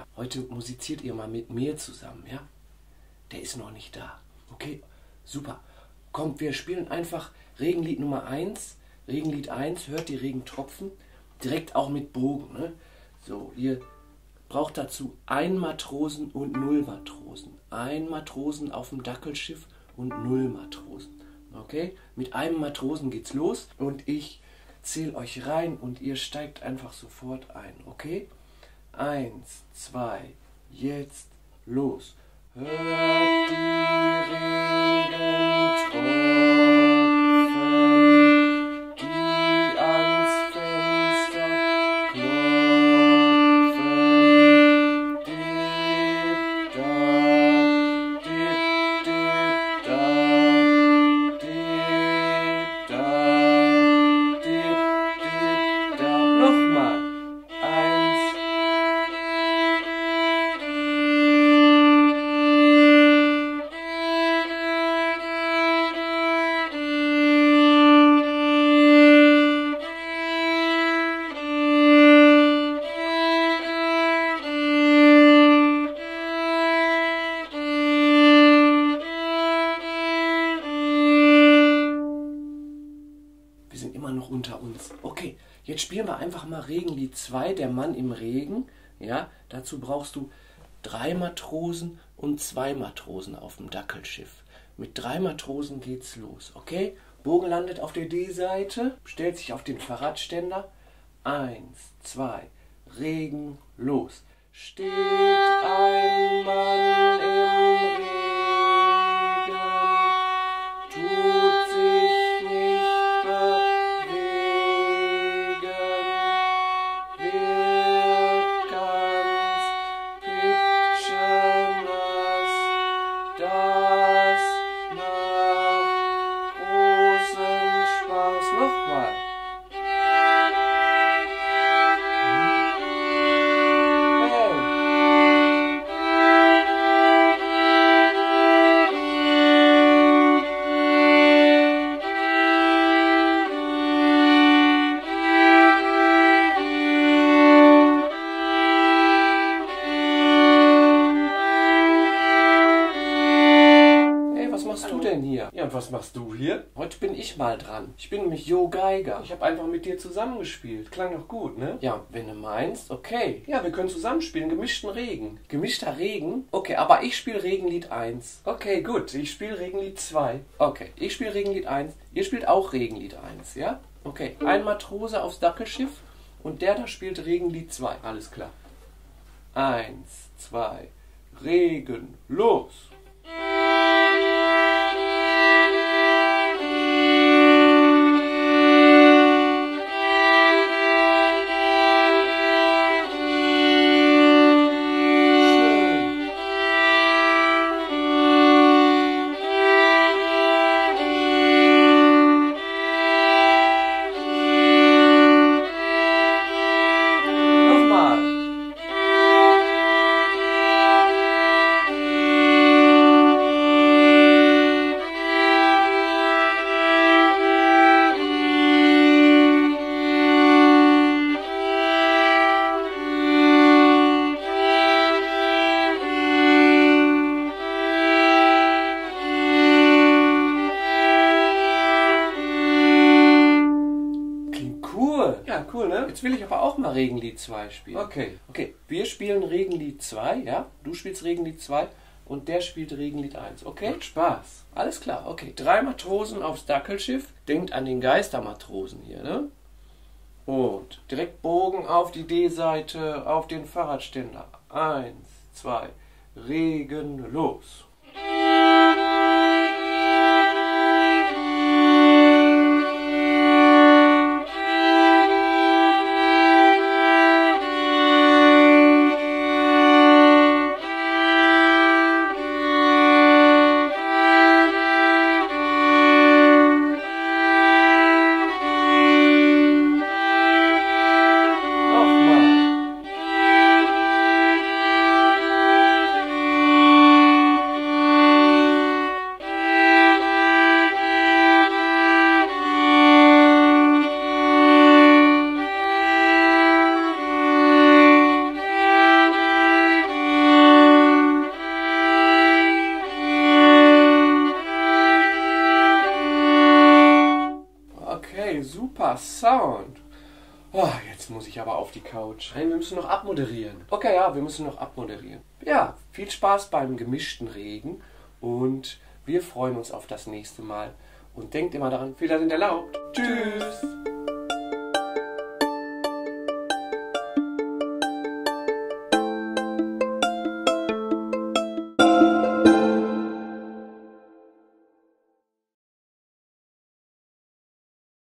Ja, heute musiziert ihr mal mit mir zusammen, ja? Der ist noch nicht da. Okay, super. Kommt, wir spielen einfach Regenlied Nummer 1. Regenlied 1, hört die Regentropfen. Direkt auch mit Bogen, ne? So, ihr braucht dazu 1 Matrosen und 0 Matrosen. 1 Matrosen auf dem Dackelschiff und 0 Matrosen. Okay? Mit einem Matrosen geht's los und ich zähle euch rein und ihr steigt einfach sofort ein. Okay? 1, 2, jetzt los. Hört die Regentropfen, die ans Fenster klopfen. Dip, da, dip, dip, da, dip, da, dip, dip, da. Nochmal. 1, wir sind immer noch unter uns. Okay, jetzt spielen wir einfach mal Regenlied 2, der Mann im Regen. Ja, dazu brauchst du 3 Matrosen und 2 Matrosen auf dem Dackelschiff. Mit 3 Matrosen geht's los, okay? Bogen landet auf der D-Seite, stellt sich auf den Fahrradständer. 1, 2, Regen, los. Steht ein Mann im Regen, tut sich nicht bewegen, wird ganz pitschenass, das macht großen Spaß. Nochmal. Was machst du denn hier? Ja, und was machst du hier? Heute bin ich mal dran. Ich bin nämlich Jo Geiger. Ich habe einfach mit dir zusammengespielt. Klang doch gut, ne? Ja, wenn du meinst, okay. Ja, wir können zusammenspielen. Gemischten Regen. Gemischter Regen? Okay, aber ich spiele Regenlied 1. Okay, gut. Ich spiele Regenlied 2. Okay, ich spiele Regenlied 1. Ihr spielt auch Regenlied 1, ja? Okay, ein Matrose aufs Dackelschiff und der da spielt Regenlied 2. Alles klar. 1, 2, Regen, los! Ja, cool, ne? Jetzt will ich aber auch mal Regenlied 2 spielen. Okay. Okay, wir spielen Regenlied 2, ja? Du spielst Regenlied 2 und der spielt Regenlied 1, okay? Macht Spaß. Alles klar, okay. 3 Matrosen aufs Dackelschiff. Denkt an den Geistermatrosen hier, ne? Und direkt Bogen auf die D-Seite, auf den Fahrradständer. 1, 2, Regen, los! Last Sound. Oh, jetzt muss ich aber auf die Couch. Nein, wir müssen noch abmoderieren. Okay, ja, wir müssen noch abmoderieren. Ja, viel Spaß beim gemischten Regen und wir freuen uns auf das nächste Mal. Und denkt immer daran, Fehler sind erlaubt. Tschüss!